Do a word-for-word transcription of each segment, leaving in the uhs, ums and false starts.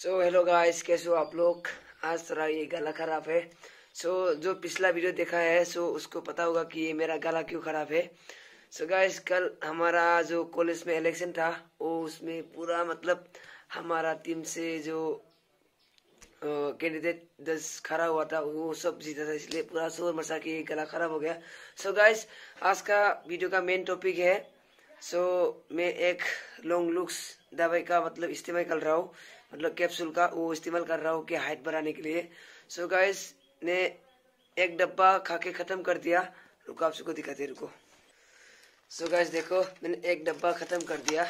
So hello guys, कैसे हो आप लोग। आज थोड़ा ये गला खराब है। सो so, जो पिछला वीडियो देखा है सो so, उसको पता होगा कि ये मेरा गला क्यों खराब है। सो so, गाइस, कल हमारा जो कॉलेज में इलेक्शन था वो उसमें पूरा मतलब हमारा टीम से जो कैंडिडेट दस खड़ा हुआ था वो सब जीता था, इसलिए पूरा शोर मचा के गला खराब हो गया। सो so, गाइस, आज का वीडियो का मेन टॉपिक है। सो so, मैं एक लॉन्ग लुक्स दवाई का मतलब इस्तेमाल कर रहा हूँ, मतलब कैप्सूल का वो इस्तेमाल कर रहा हूँ कि हाइट बढ़ाने के लिए। सो so, गाइस, ने एक डब्बा खा के ख़त्म कर दिया। रुको, आप सबको दिखाते रुको। सो so, गाइस देखो, मैंने एक डब्बा ख़त्म कर दिया।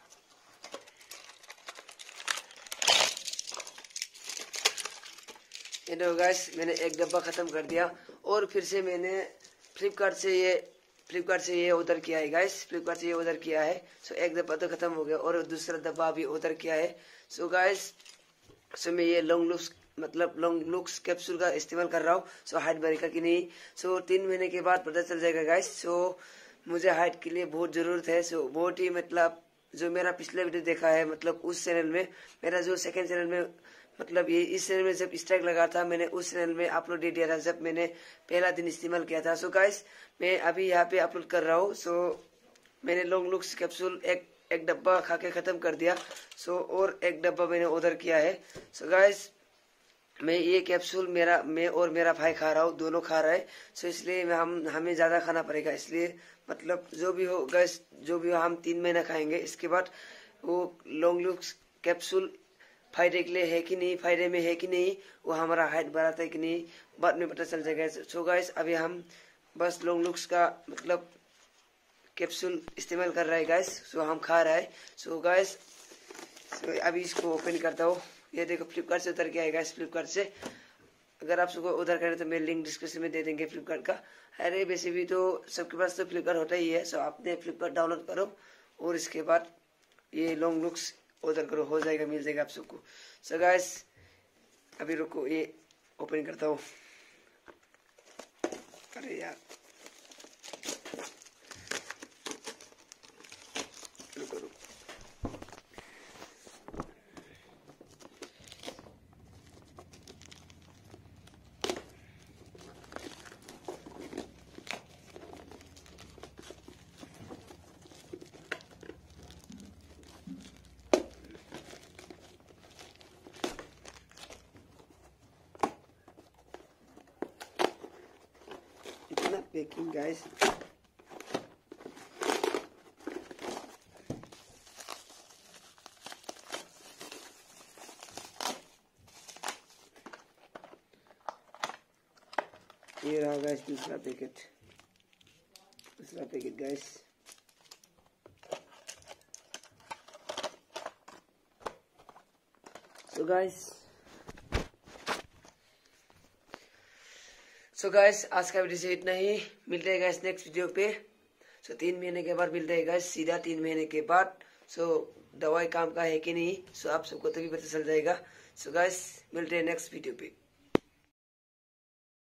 ये देखो गाइस, मैंने एक डब्बा ख़त्म कर दिया और फिर से मैंने फ्लिपकार्ट से ये फ्लिपकार्ट से ये ऑर्डर किया है गाइस। फ्लिपकार्ट से ये ऑर्डर किया है। सो एक डब्बा तो ख़त्म हो गया और दूसरा डब्बा भी ऑर्डर किया है। सो गाइस, सो मैं ये लॉन्ग लुक्स मतलब लॉन्ग लुक्स कैप्सूल का इस्तेमाल कर रहा हूँ। सो हाइट बढ़ेगा कि नहीं, सो तीन महीने के बाद पता चल जाएगा गाइस। सो मुझे हाइट के लिए बहुत ज़रूरत है। सो बहुत ही मतलब जो मेरा पिछले वीडियो देखा है मतलब उस चैनल में, मेरा जो सेकंड चैनल में मतलब ये इस चैनल में जब स्ट्राइक लगा था मैंने उस चैनल में अपलोड दे दिया था जब मैंने पहला दिन इस्तेमाल किया था। सो गाइस, मैं अभी यहाँ पे अपलोड कर रहा हूँ। सो मैंने लॉन्ग लुक्स कैप्सूल एक एक डब्बा खा के ख़त्म कर दिया। सो और एक डब्बा मैंने ऑर्डर किया है। सो गाइस, मैं ये कैप्सूल मेरा मैं और मेरा भाई खा रहा हूँ, दोनों खा रहा है। सो इसलिए मैं हम हमें ज़्यादा खाना पड़ेगा, इसलिए मतलब जो भी हो गैस जो भी हो हम तीन महीना खाएंगे। इसके बाद वो लॉन्ग लुक्स कैप्सूल फायदे के लिए है कि नहीं, फायदे में है कि नहीं, वो हमारा हाइट बढ़ाता है कि नहीं, बाद में पता चल जाएगा। सो गाइस, अभी हम बस लॉन्ग लुक्स का मतलब कैप्सूल इस्तेमाल कर रहा है गाइस। सो हम खा रहा है। सो गाइस, सो अभी इसको ओपन करता हूँ। ये देखो, फ्लिपकार्ट से उतर के आएगा इस फ्लिपकार्ट से। अगर आप सबको उधर करें तो मैं लिंक डिस्क्रिप्शन में दे देंगे फ्लिपकार्ट का। अरे वैसे भी तो सबके पास तो फ्लिपकार्ट होता ही है। सो आपने फ्लिपकार्ट डाउनलोड करो और इसके बाद ये लॉन्ग लुक्स ऑर्डर करो, हो जाएगा, मिल जाएगा आप सबको। सो गाइस, अभी रुको, ये ओपन करता हूँ। अरे यार, रुको रुको। इतना पैकिंग गाइस, ये रहा गाइस दूसरा पैकेट, दूसरा packet guys. So guys so guys आज का वीडियो से इतना ही। मिलते हैं गाइस नेक्स्ट वीडियो पे। सो so, तीन महीने के बाद मिलते हैं गाइस, सीधा तीन महीने के बाद। सो so, दवाई काम का है कि नहीं, सो so, आप सबको तभी पता चल जाएगा। सो so, गाइस मिलते हैं नेक्स्ट वीडियो पे।